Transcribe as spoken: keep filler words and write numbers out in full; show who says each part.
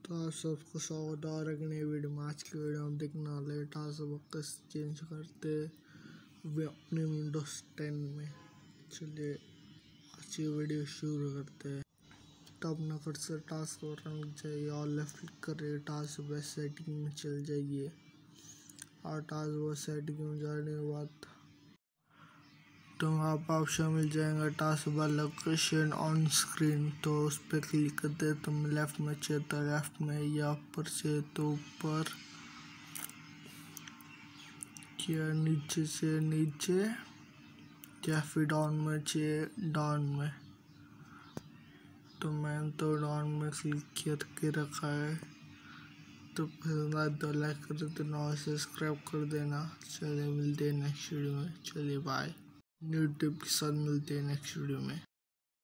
Speaker 1: तो आप सबको स्वागत है और एक नई वीडियो में। आज की वीडियो में देखने वाले टास्क बॉक्स चेंज करते हुए अपने विंडोज टेन में। चलिए आज की वीडियो शुरू करते हैं। तो अपना कर्सर टास्क बार में चाहिए और लेफ्ट क्लिक करिए, टास्क बार सेटिंग में चल जाइए और टास्क बार सेटिंग में जाने के बाद तो आप ऑप्शन मिल जाएगा task bar location on screen. तो उस पर क्लिक करते हैं। तो लेफ्ट में चाहिए तो लेफ्ट में, या ऊपर से तो ऊपर, या नीचे से नीचे, या फिर डाउन में चाहिए डाउन में। तो मैंने तो डाउन में क्लिक करके रखा है। तो फिर दो लाइक कर देते ना, सब्सक्राइब कर देना। चलिए मिलते हैं नेक्स्ट वीडियो में। चलिए बाय। न्यू टिप के साथ मिलते हैं नेक्स्ट वीडियो में।